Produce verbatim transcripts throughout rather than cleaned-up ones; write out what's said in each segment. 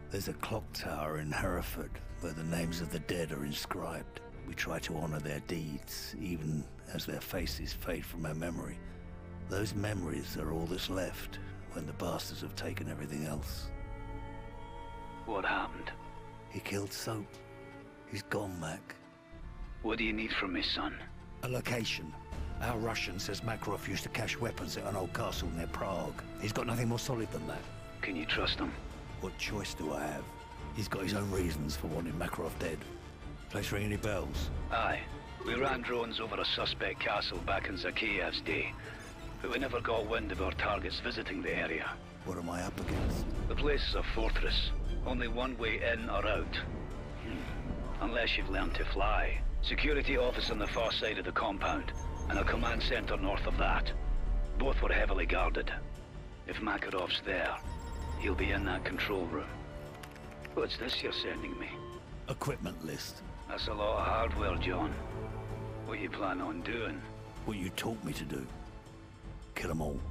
There's a clock tower in Hereford where the names of the dead are inscribed. We try to honor their deeds, even as their faces fade from our memory. Those memories are all that's left when the bastards have taken everything else. What happened? He killed Soap. He's gone, Mac. What do you need from me, son? A location. Our Russian says Makarov used to cache weapons at an old castle near Prague. He's got nothing more solid than that. Can you trust him? What choice do I have? He's got his own reasons for wanting Makarov dead. Place ring any bells? Aye. We ran drones over a suspect castle back in Zakiyev's day, but we never got wind of our targets visiting the area. What am I up against? The place is a fortress. Only one way in or out. Hmm. Unless you've learned to fly. Security office on the far side of the compound, and a command center north of that. Both were heavily guarded. If Makarov's there, he'll be in that control room. What's this you're sending me? Equipment list. That's a lot of hardware, John. What you plan on doing? What you taught me to do. Kill them all.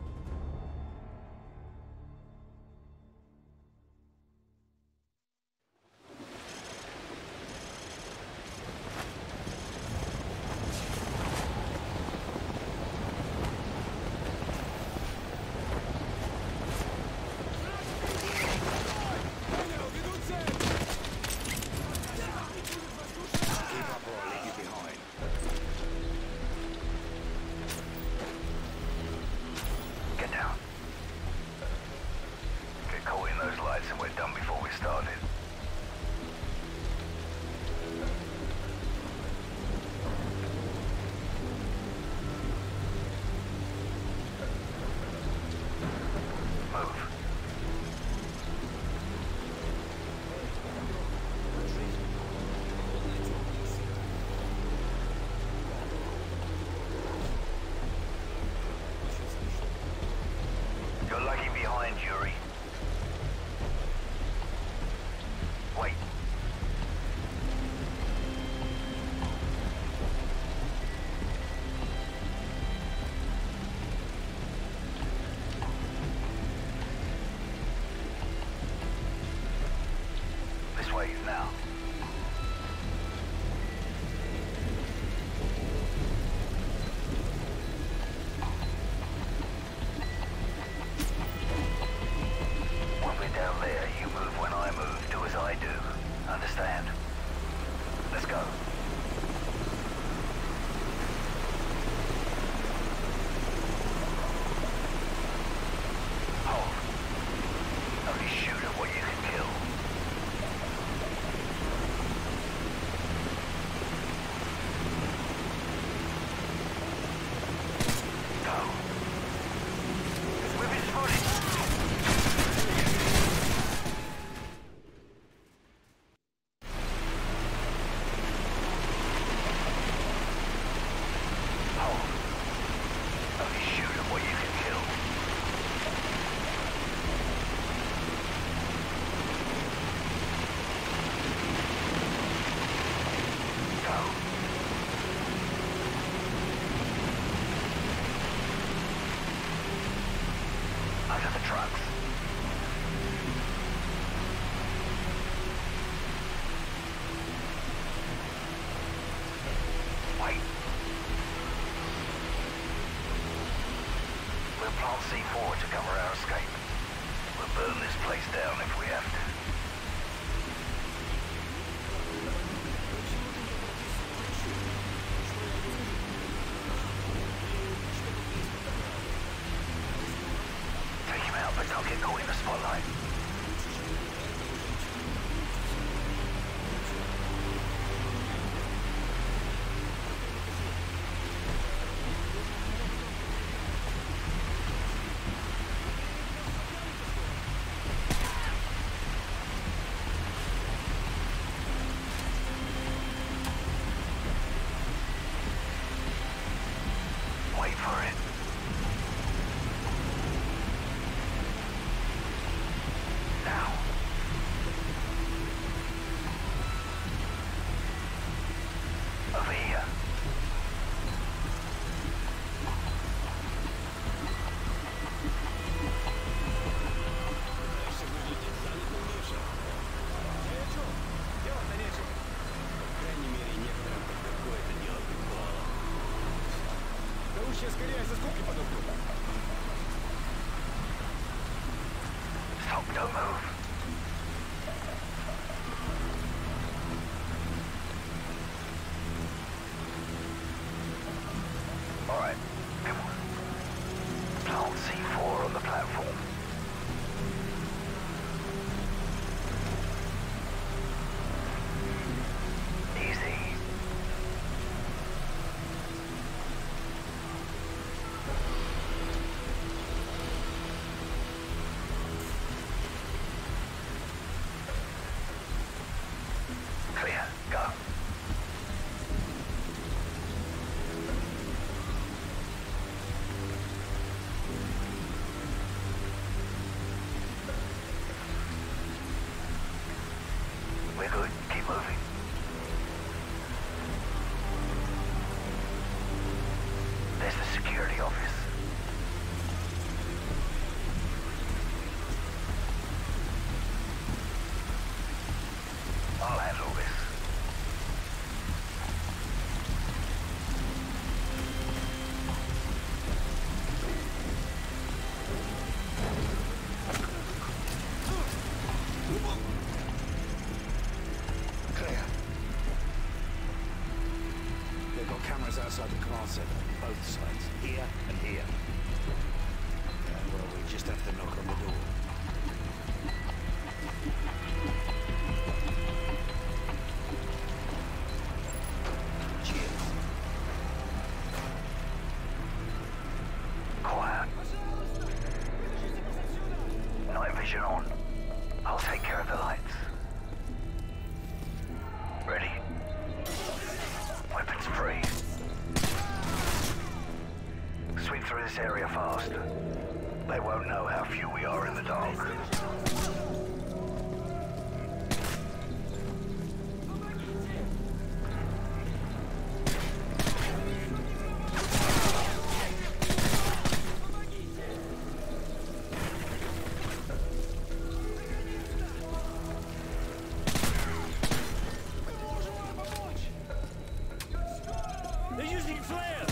Now. When we're down there, you move when I move, do as I do. Understand? Let's go. Hold. Only shoot at what you can kill. C four to cover our escape. We'll burn this place down if we have to. Take him out, but don't get caught in the spotlight. Stop, don't move. All right, come on. Plant C four on the platform. Easy. Clear, go. We're good. Keep moving. There's the security office. I'll handle this. Clear. They've got cameras outside the command center, both sides, here and here. Yeah, well, we just have to knock on the door. Cheers. Quiet. Night vision on. I'll take care of the lights. Ready? Weapons free. Sweep through this area fast. They won't know how few we are in the dark. They're using flares!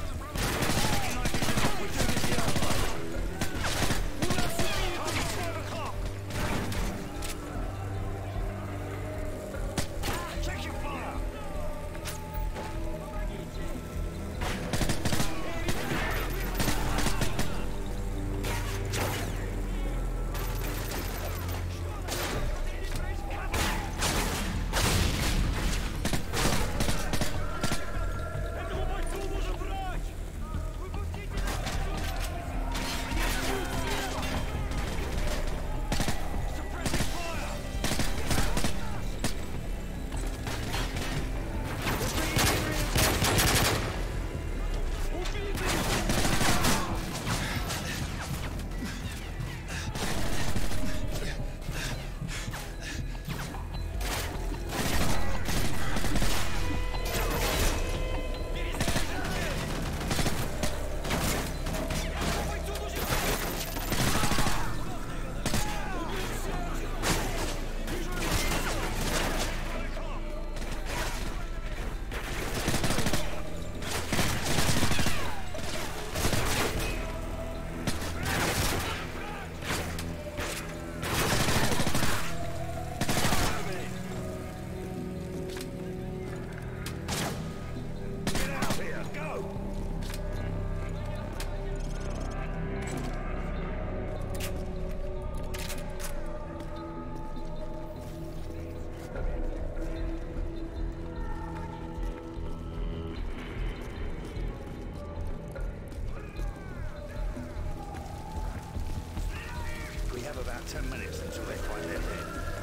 about ten minutes until they find their head.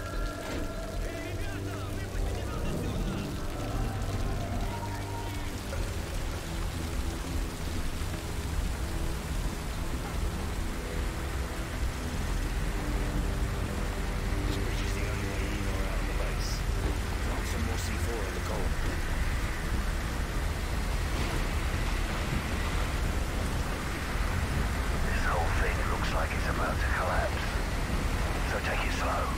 This bridge is the only way in or out of the base. Plant some more C four on the column. This whole thing looks like it's about to collapse. So take it slow.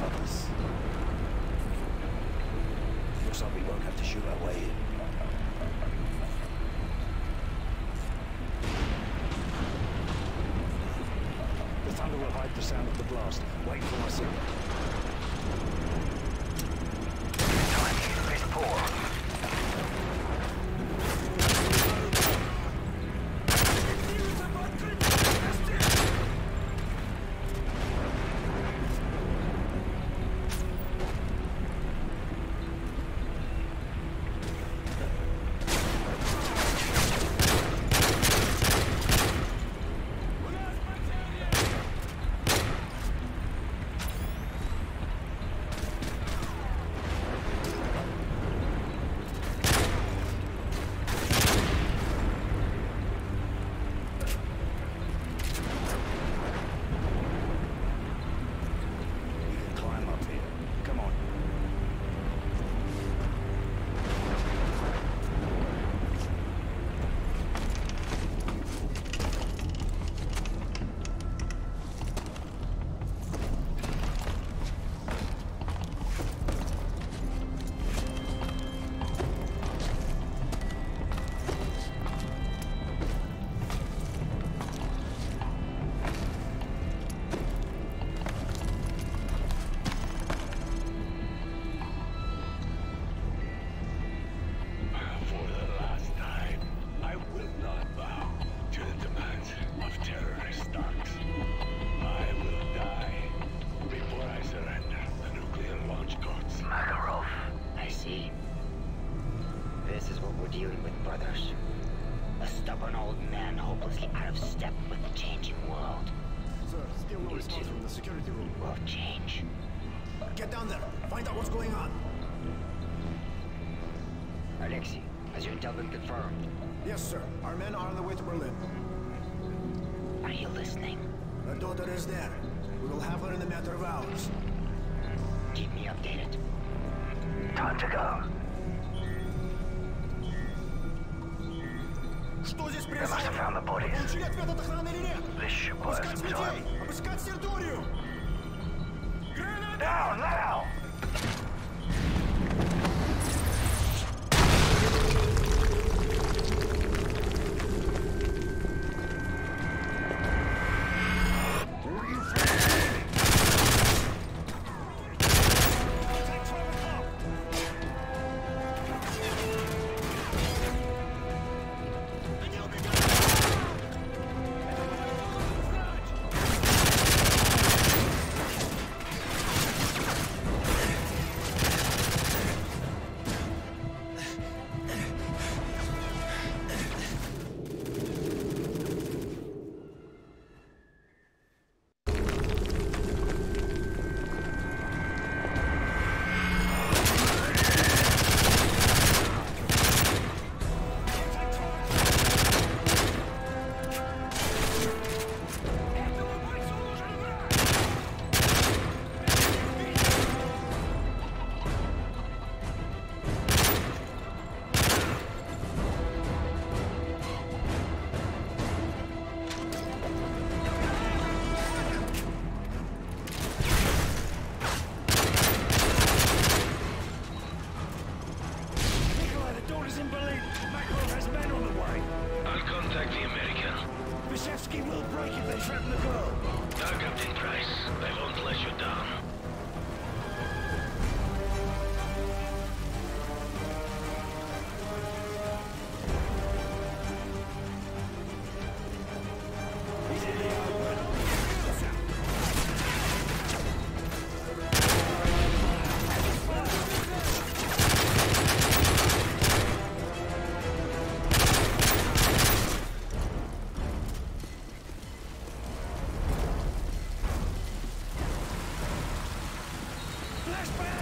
above us. Looks like we won't have to shoot our way in. The thunder will hide the sound of the blast. Wait for my signal. Time is poor. Dealing with brothers. A stubborn old man hopelessly out of step with the changing world. Sir, still no You response too from the security room. will change. Get down there. Find out what's going on. Alexei, has your intel been confirmed? Yes, sir. Our men are on the way to Berlin. Are you listening? Her daughter is there. We will have her in a matter of hours. Keep me updated. Time to go. Что здесь They must have происходит? found the bodies. Получили ответ от охраны или нет? This should buy us Обыскать some людей! time. Обыскать территорию! Граната! Down now! Flashbang!